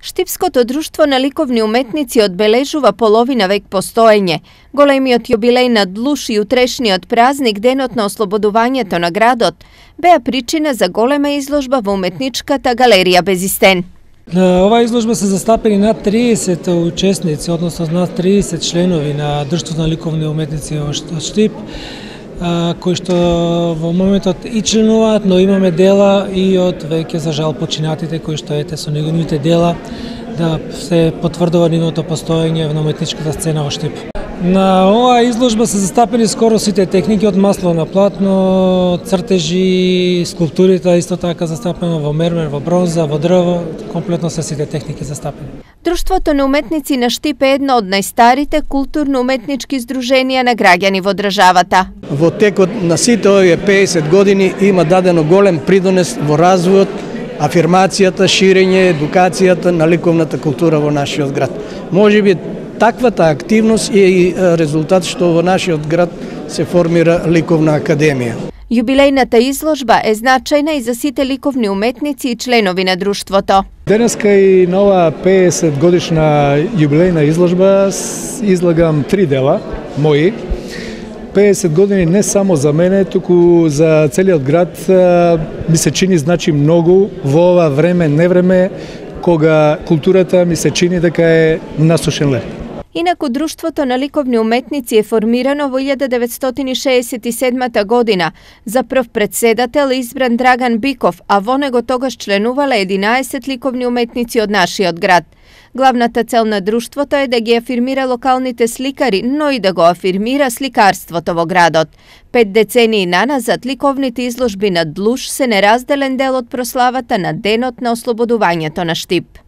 Štipskото društvo na likovni umetnici odbeležува половина век постоење. Големиот јубилеј на Длуш и утрешниот празник, денот на ослободувањето на градот, беа причина за голема изложба во уметничката галерија Безистен. Ова изложба се застапени над 30 учесници, односно над 30 членови на Друштвото на ликовни уметници од Штип, кои што во моментот и членуваат, но имаме дела и од веќе за жал починатите, кои што ете со неговите дела да се потврдува нивното постоење на уметничката сцена во Штип. На оваа изложба се застапени скоро сите техники од масло на платно, цртежи, скулптурите исто така застапено во мермер, во бронза, во дрво, комплетно се сите техники застапени. Друштвото на уметници на Штип е едно од најстарите културно-уметнички здруженија на граѓани во државата. Во текот на сите овие 50 години има дадено голем придонес во развојот, афирмацијата, ширење, едукацијата на ликовната култура во нашиот град. Можеби таквата активност е и резултат што во нашиот град се формира ликовна академија. Јубилејната изложба е значајна и за сите ликовни уметници и членови на друштвото. Денеска и на оваа 50 годишна јубилејна изложба излагам 3 дела мои. 50 години не само за мене, туку за целиот град ми се чини значи многу во ова време, невреме, кога културата ми се чини дека е насушен лед. Инаку Друштвото на ликовни уметници е формирано во 1967 година. За прв председател избран Драган Биков, а во него тогаш членувале 11 ликовни уметници од нашиот град. Главната цел на друштвото е да ги афирмира локалните сликари, но и да го афирмира сликарството во градот. 5 децении наназад ликовните изложби на Длуш се неразделен дел од прославата на денот на ослободувањето на Штип.